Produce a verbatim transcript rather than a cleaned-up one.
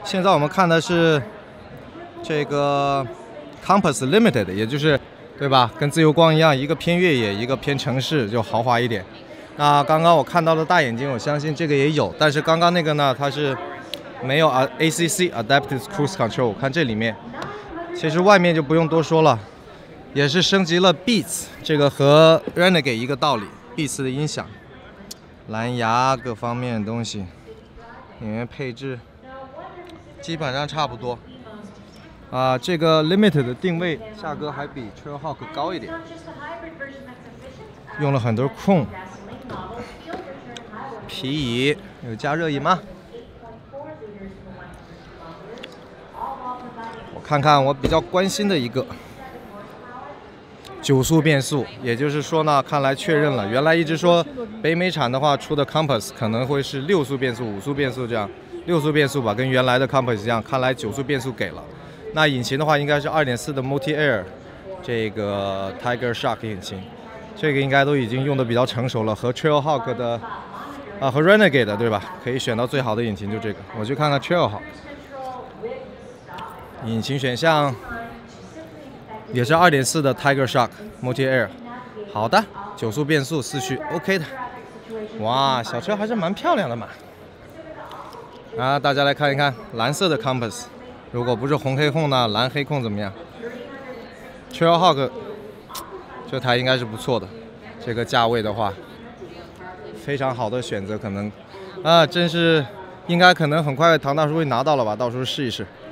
现在我们看的是这个 Compass Limited， 也就是对吧？跟自由光一样，一个偏越野，一个偏城市，就豪华一点。那刚刚我看到的大眼睛，我相信这个也有，但是刚刚那个呢，它是没有啊 A C C Adaptive Cruise Control。看这里面，其实外面就不用多说了，也是升级了 Beats， 这个和 Renegade 一个道理 ，Beats 的音响、蓝牙各方面的东西，里面配置基本上差不多。啊，这个 Limited 的定位价格还比 Trailhawk 高一点，用了很多 Chrome 皮椅，有加热椅吗？我看看我比较关心的一个九速变速，也就是说呢，看来确认了，原来一直说北美产的话出的 Compass 可能会是六速变速、五速变速这样，六速变速吧，跟原来的 Compass 一样，看来九速变速给了。那引擎的话，应该是 二点四 的 Multi Air， 这个 Tiger Shark 引擎，这个应该都已经用的比较成熟了，和 Trailhawk 的啊和 Renegade 的对吧？可以选到最好的引擎就这个。我去看看 Trailhawk， 引擎选项也是 二点四 的 Tiger Shark Multi Air， 好的，九速变速四驱 OK 的。哇，小车还是蛮漂亮的嘛。啊，大家来看一看蓝色的 Compass。如果不是红黑控呢，蓝黑控怎么样 ？Trailhawk 这台应该是不错的，这个价位的话，非常好的选择，可能啊，真是应该可能很快唐大叔会拿到了吧，到时候试一试。